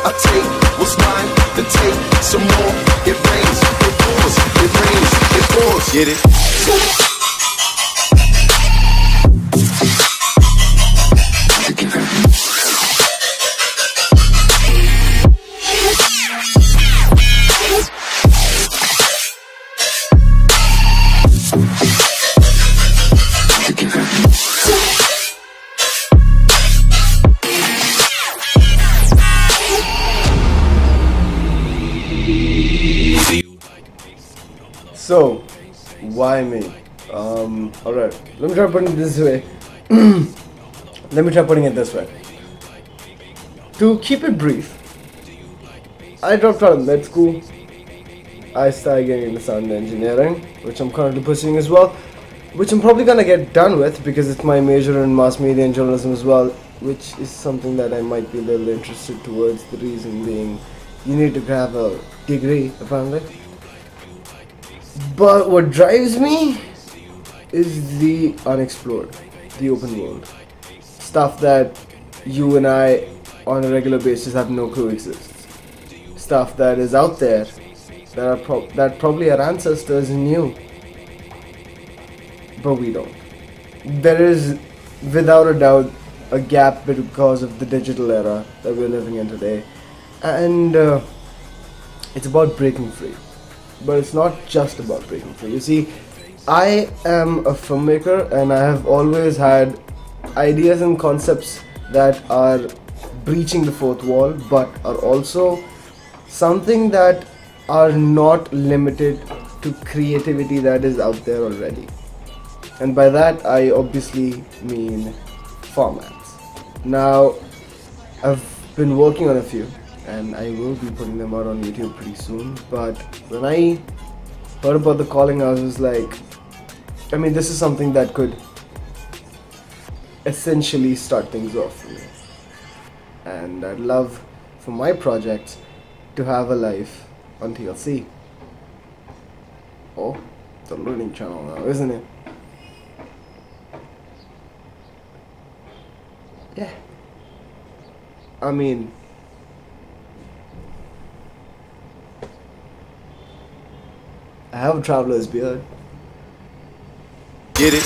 I take what's mine, then take some more. It rains, it pours, it rains, it pours. Get it? So, why me? Alright, let me try putting it this way. To keep it brief, I dropped out of med school. I started getting into sound engineering, which I'm currently pursuing as well, which I'm probably gonna get done with because it's my major in mass media and journalism as well, which is something that I might be a little interested towards, the reason being you need to have a degree apparently. But what drives me is the unexplored, the open world. Stuff that you and I on a regular basis have no clue exists. Stuff that is out there that probably our ancestors knew, but we don't. There is without a doubt a gap because of the digital era that we're living in today, and it's about breaking free. But it's not just about breaking free. You see, I am a filmmaker and I have always had ideas and concepts that are breaching the fourth wall, but are also something that are not limited to creativity that is out there already. And by that I obviously mean formats. Now, I've been working on a few, and I will be putting them out on YouTube pretty soon. But when I heard about the calling, I was like, I mean, this is something that could essentially start things off for me. And I'd love for my projects to have a life on TLC. Oh, the learning channel now, isn't it? Yeah. I mean, I have a traveler's beard. Get it?